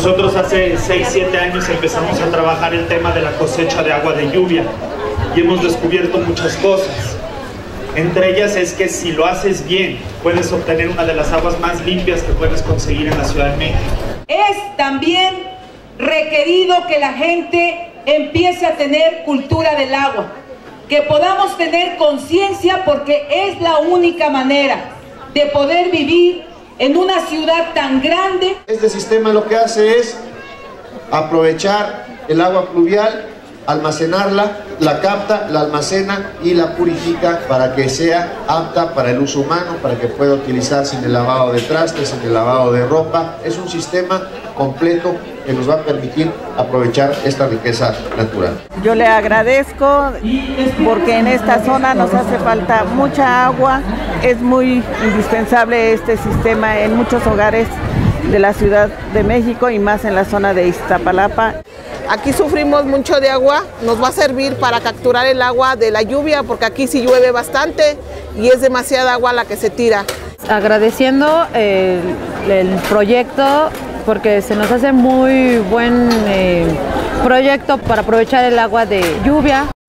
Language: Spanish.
Nosotros hace 6-7 años empezamos a trabajar el tema de la cosecha de agua de lluvia y hemos descubierto muchas cosas. Entre ellas es que si lo haces bien, puedes obtener una de las aguas más limpias que puedes conseguir en la Ciudad de México. Es también requerido que la gente empiece a tener cultura del agua, que podamos tener conciencia, porque es la única manera de poder vivir en una ciudad tan grande. Este sistema lo que hace es aprovechar el agua pluvial, almacenarla, la capta, la almacena y la purifica para que sea apta para el uso humano, para que pueda utilizarse en el lavado de trastes, en el lavado de ropa. Es un sistema completo que nos va a permitir aprovechar esta riqueza natural. Yo le agradezco porque en esta zona nos hace falta mucha agua. Es muy indispensable este sistema en muchos hogares de la Ciudad de México y más en la zona de Iztapalapa. Aquí sufrimos mucho de agua, nos va a servir para capturar el agua de la lluvia, porque aquí sí llueve bastante y es demasiada agua la que se tira. Agradeciendo el proyecto, porque se nos hace muy buen proyecto para aprovechar el agua de lluvia.